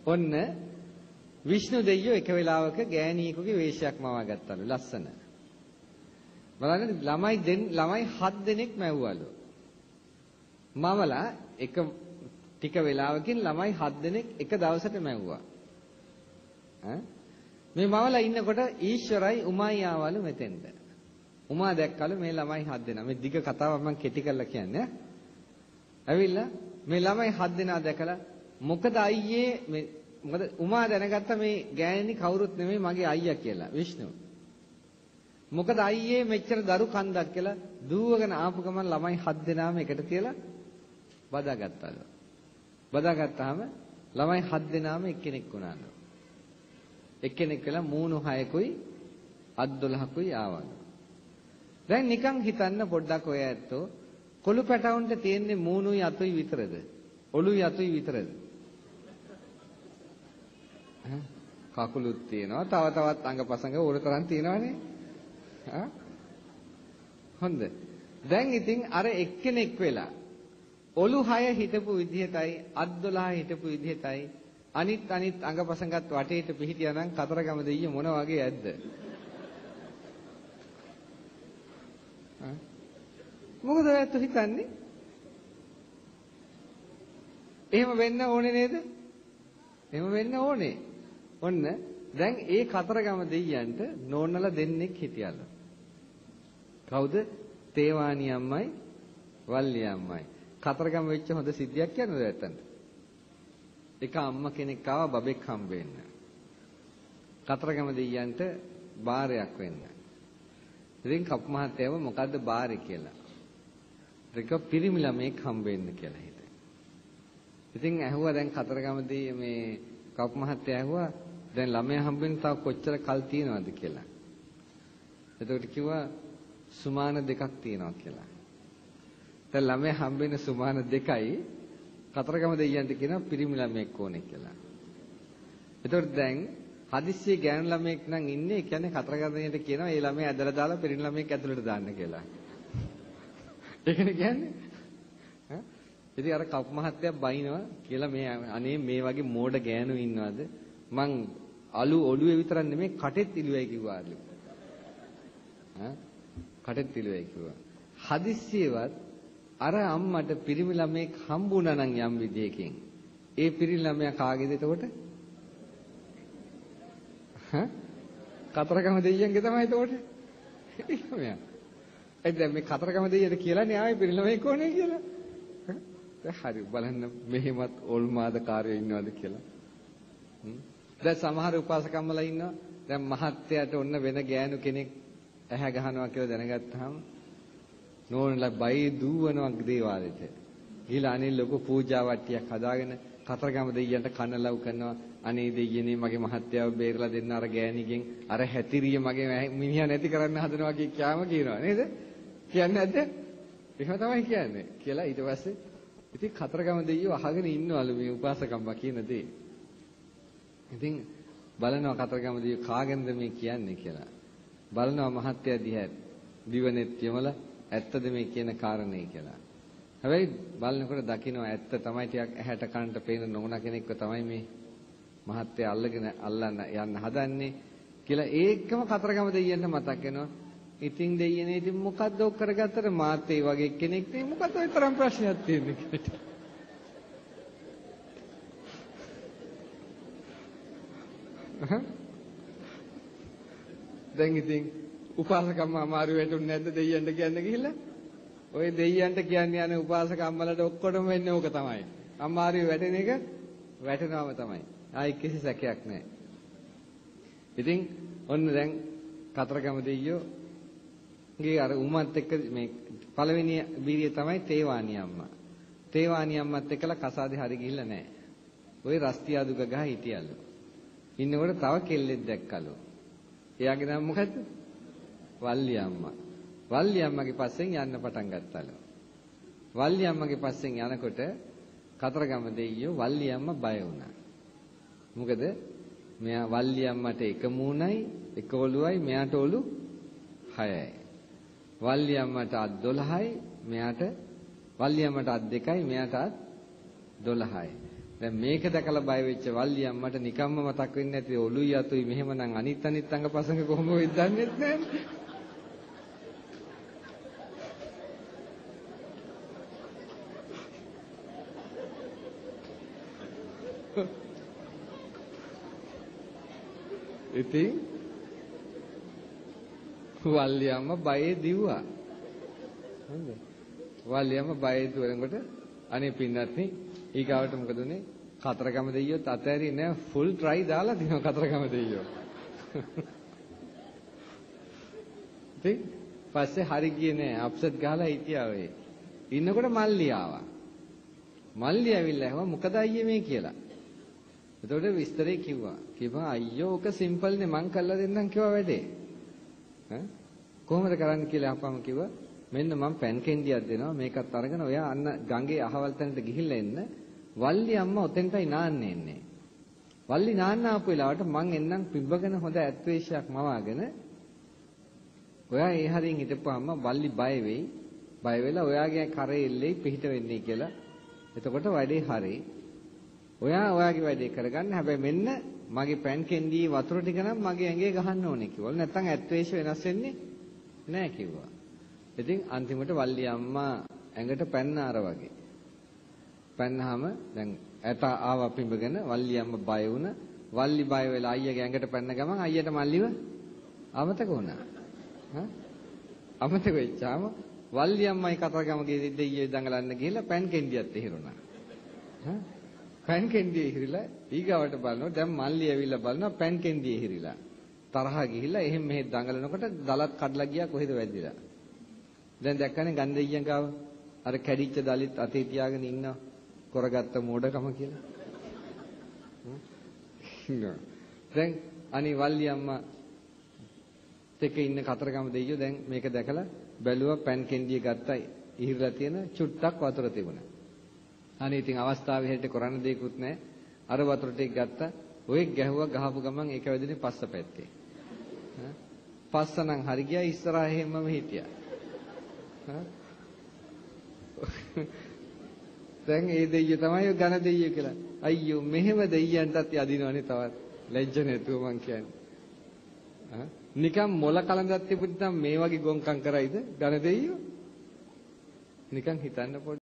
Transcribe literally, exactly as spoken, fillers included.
ඔන්න විෂ්ණු දෙවියෝ එක වෙලාවක ගෑණියෙකුගේ වේශයක් මවා ගත්තලු ලස්සන. බලන්න ළමයි දෙන් ළමයි හත් දෙනෙක් මැව්වලු. මවලා එක ටික වෙලාවකින් ළමයි හත් දෙනෙක් එක දවසට මැව්වා. ඈ මේ මවලා ඉන්නකොට ඊශ්වරයි උමායි ආවලු මෙතෙන්ට. උමා දැක්කලු මේ ළමයි හත් දෙනා. මේ දිග කතාවක් මම කෙටි කරලා කියන්නේ. ඇවිල්ලා මේ ළමයි හත් දෙනා දැකලා මොකද අයියේ මේ මොකද උමා දැනගත්ත මේ ගෑණි කවුරුත් නෙමෙයි මගේ අයියා කියලා විෂ්ණු. මොකද අයියේ මෙච්චර දරු කන්දක් කියලා දුවගෙන ආපු ගමන් ළමයි හත් දෙනාම එකට තියලා බදාගත්තලු. බදාගත්තාම ළමයි හත් දෙනාම එක්කෙනෙක් වුණාලු. එක්කෙනෙක් වෙලා මූණු හයකුයි අත් දොළහකුයි ආවලු. දැන් නිකන් හිතන්න පොඩ්ඩක් ඔය ඇත්තෝ කොළු පැටවුන්ට තියෙන්නේ මූණුයි අතුයි විතරද? ඔළුයි අතුයි විතරද? කකුලුත් තියෙනවා තව තවත් අංගපසංග ඕනතරම් තියෙනවානේ. හා හොඳ. දැන් ඉතින් අර එක්කෙනෙක් වෙලා ඔළු හය හිටපු විදිහටයි අත් දොළහ හිටපු විදිහටයි අනිත් අනිත් අංගපසංගත් වටේට පිහිටියා නම් කතරගම දෙයිය මොන වගේ ඇද්ද? හා මොකද ඔයත් හිතන්නේ? එහෙම වෙන්න ඕනේ නේද? එහෙම වෙන්න ඕනේ. ඔන්න දැන් ඒ කතරගම දෙයියන්ට නෝනලා දෙන්නෙක් හිටියලු. කවුද? තේවාණී අම්මයි වල්ලි අම්මයි. කතරගම වෙච්ච හොඳ සිද්ධියක් කියන්නද නැත්තන්ට? එක අම්මා කෙනෙක් ආවා බබෙක් හම්බ වෙන්න. කතරගම දෙයියන්ට බාරයක් වෙන්න. ඉතින් කප් මහත්තයව මොකද්ද බාරේ කියලා. ඒක පිරිමි ළමෙක් හම්බ වෙන්න කියලා හිතේ. ඉතින් ඇහුවා දැන් කතරගම දෙයිය මේ කප් මහත්තයා ඇහුවා දැන් ළමයා හම්බෙන්න තව කොච්චර කල් තියෙනවද කියලා. එතකොට කිව්වා සුමාන දෙකක් තියෙනවා කියලා. දැන් ළමයා හම්බෙන්න සුමාන දෙකයි කතරගම දෙයියන්ට කියනවා පිරිමි ළමෙක් ඕනේ කියලා. එතකොට දැන් හදිස්සියේ ගෑනු ළමෙක් නම් ඉන්නේ. ඒ කියන්නේ කතරගම දෙයියන්ට කියනවා ඒ ළමයා ඇදලා දාලා පිරිමි ළමෙක් ඇතුළට දාන්න කියලා. ඒකනේ කියන්නේ. ඈ ඉතින් අර කප් මහත්තයා බයිනවා කියලා මේ අනේ මේ වගේ මෝඩ ගෑනු ඉන්නවද? මං අලු ඔළුවේ විතරක් නෙමෙයි කටෙත් ඉලුවයි කිව්වාලු. ඈ කටෙත් ඉලුවයි කිව්වා. හදිස්සියවත් අර අම්මට පිරිමි ළමෙක් හම්බුණා නම් යම් විදියකින් ඒ පිරිමි ළමයා කාගේද එතකොට? හා කතරගම දෙයියන්ගේ තමයි එතකොට. ළමයා. ඒ දැන් මේ කතරගම දෙයියට කියලානේ ආවේ පිරිමි ළමෙක් ඕනේ කියලා. හරි බලන්න මෙහෙමත් ඕල්මාද කාර්යය ඉන්නවද කියලා. දැන් සමහර උපාසකම්මලා ඉන්නවා. දැන් මහත්යට ඔන්න වෙන ගෑනු කෙනෙක් ඇහැ ගහනවා කියලා දැනගත්තාම නෝනලා බයි දුවනවා දේවාලෙට. ගිහලා අනේ ලොකු පූජා වට්ටියක් හදාගෙන කතරගම දෙයියන්ට කන ලව් කරනවා. අනේ දෙයියනේ මගේ මහත්යව බේරලා දෙන්න අර ගෑණිගෙන් අර හැතිරිය මගේ මිනිහා නැති කරන්න හදනවා කිය කියාම කියනවා නේද? කියන්නේ නැද්ද? එහෙම තමයි කියන්නේ. කියලා ඊට පස්සේ ඉතින් කතරගම දෙයියෝ අහගෙන ඉන්නවලු මේ උපාසකම්මා කියන දේ. ඉතින් බලනවා කතරගම දෙයියෝ කාගෙන්ද මේ කියන්නේ කියලා. බලනවා මහත්ය දිහා දිවනෙත් යමලා ඇත්තද මේ කියන කාරණේ කියලා. හැබැයි බලනකොට දකින්නවා ඇත්ත තමයි ටිකක් ඇහැට කනට පේන නෝනා කෙනෙක්ව තමයි මේ මහත්ය අල්ලගෙන අල්ලන්න යන්න හදන්නේ කියලා ඒකම කතරගම දෙයියන්ට මතක් වෙනවා. ඉතින් දෙයියනේ ඉතින් මොකද්ද ඔක් කරගත්තට මාත් ඒ වගේ කෙනෙක් නේ මොකද ඔය තරම් ප්‍රශ්නයක් තියෙන්නේ කියලා. දැන් ඉතින් උපාසකම්ම අමාරු වෙටුන්නේ නැද්ද දෙයියන්ට කියන්න ගිහිල්ලා? ඔය දෙයියන්ට කියන්නේ යන උපාසක අම්මලට ඔක්කොටම වෙන්නේ ඕක තමයි. අමාරු වැටෙන එක වැටෙනවම තමයි. ආයි කිසි සැකයක් නැහැ. ඉතින් ඔන්න දැන් කතරගම දෙයියෝ ගේ අර උමත් එක්ක මේ පළවෙනි බීරිය තමයි තේවාණී අම්මා. තේවාණී අම්මත් එක්කලා කසාදේ හරි ගිහිල්ලා නැහැ. ওই රස්තියා දුක ගහ හිටියලු. ඉන්නකොට තව කෙල්ලෙක් දැක්කලු. එයාගේ නම මොකද්ද? වල්ලි අම්මා. වල්ලි අම්මගේ පස්සෙන් යන්න පටන් ගත්තලු. වල්ලි අම්මගේ පස්සෙන් යනකොට කතරගම දෙයියෝ වල්ලි අම්මා බය වුණා. මොකද මෙයා වල්ලි අම්මට එක මූණයි එක ඔළුවයි මෙයාට ඔළු හයයි. වල්ලි අම්මට අත් දොළහයි මෙයාට වල්ලි අම්මට අත් දෙකයි මෙයාට අත් දොළහයි. දැන් මේක දැකලා බය වෙච්ච වල්ලි අම්මට නිකම්ම මතක් වෙන්නේ නැති ඔළුයි අතුයි මෙහෙමනම් අනිත් අනිත් අංගපසංග කොහොම වෙයිද දන්නේ නැහැ. ඉතින් වල්ලි අම්මා බයේ දිව්වා. හරිද? වල්ලි අම්මා බයේ දුවනකොට අනේ පින්නත්නි ඊගාවට මොකද උනේ? කතරගම දෙයියොත් අතෑරියේ නෑ ෆුල් ට්‍රයි දාලා දිනවා කතරගම දෙයියෝ. ඉතින් පස්සේ හරි ගියේ නෑ අප්සෙට් ගහලා හිටියා ඔය. ඉන්නකොට මල්ලි ආවා. මල්ලි ඇවිල්ලා ඇහුවා මොකද අයියේ මේ කියලා. එතකොට විස්තරේ කිව්වා. කිව්වා අයියෝ ඔක සිම්පල් නේ මං කළා දෙන්නම් කිව්වා වැඩේ. ඈ කොහොමද කරන්න කියලා අහපම කිව්වා. මෙන්න මම පෑන් කෙන්ඩියක් දෙනවා මේකත් අරගෙන ඔයා අන්න ගඟේ අහවල් තැනට ගිහිල්ලා එන්න. වල්ලි අම්මා ඔතෙන්ටයි නාන්නේ එන්නේ. වල්ලි නාන්න ආපු වෙලාවට මං එන්නම් පිඹගෙන හොඳ ඇත්වේශයක් මවාගෙන ඔයා ඒ හරියෙන් හිටපුවාම වල්ලි බය වෙයි. බය වෙලා ඔයාගේ කරේ එල්ලේ පිහිට වෙන්නේ කියලා. එතකොට වැඩේ හරි. ඔයා ඔයාගේ වැඩේ කරගන්න. හැබැයි මෙන්න මගේ පෑන් කෙන්ඩියේ වතුර ටික නම් මගේ ඇඟේ ගහන්න ඕනේ කිව්වලු. නැත්තම් ඇත්වේශ වෙනස් වෙන්නේ නැහැ කිව්වා. ඉතින් අන්තිමට වල්ලි අම්මා ඇඟට පැන්න අර වගේ. පැන්නාම දැන් ඇට ආවා පිඹගෙන වල්ලි අම්මා බය වුණා. වල්ලි බය වෙලා අයියාගේ ඇඟට පැන්න ගමන් අයියට මල්ලිව අමතක වුණා. හා අමතක වෙච්චාම වල්ලි අම්මයි කතරගමගේ දෙයියෝ දඟලන්න ගිහලා පෑන් කෙන්ඩියත් එහෙරුණා. හා පෑන් කෙන්ඩිය ඉහිරිලා ඊගාවට බලනවා දැන් මල්ලි ඇවිල්ලා බලනවා පෑන් කෙන්ඩිය ඉහිරිලා. තරහා ගිහිල්ලා එහෙම මෙහෙ දඟලනකොට දලත් කඩලා ගියා කොහෙද වැදිලා. දැන් දැක්කනේ ගන්දෙයියන් ගාව අර කැඩිච්ච දලිත් අතේ තියාගෙන ඉන්නවා කරගත්ත මෝඩකම කියලා. දැන් අනි වල්ලි අම්මා තෙක ඉන්න කතරගම දෙයියෝ දැන් මේක දැකලා බැලුවා පෑන් කෙන්ඩිය ගත්තා ඉහිරලා තියෙන චුට්ටක් වතුර තිබුණා. අනේ ඉතින් අවස්ථාවේ හැටියට කරන්න දෙයක්වත් නැහැ. අර වතුර ටික ගත්තා. ඔය ගැහුවා ගහපු ගමන් ඒක වැදුනේ පස්ස පැත්තේ. පස්සනම් හරි ගියා ඉස්සරහා හැමම හිටියා. දැන් ඒ දෙයියෝ තමයි ඝන දෙයියෝ කියලා. අයියෝ මෙහෙම දෙයියන්ටත් යදිනවනේ තවත්. ලැජ්ජ නැතුව මං කියන්නේ. නිකන් මොල කලඳක් තිබුණා මේ වගේ ගොංකම් කරයිද ඝන දෙයියෝ? නිකන් හිතන්න